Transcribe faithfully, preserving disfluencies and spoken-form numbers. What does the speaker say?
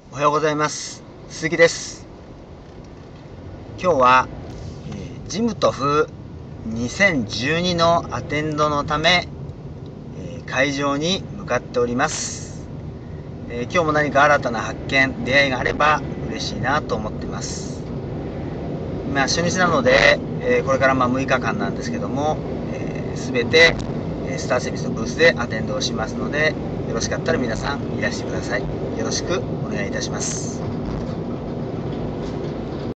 おはようございます。鈴木です。今日は、えー、ジムトフにせんじゅうにのアテンドのため、えー、会場に向かっております。えー、今日も何か新たな発見、出会いがあれば嬉しいなと思っています。今初日なので、えー、これからまあむいかかんなんですけども、すべ、えー、てスターセビスのブースでアテンドをしますので、よろしかったら皆さんいらしてください。よろしくお願いいたします。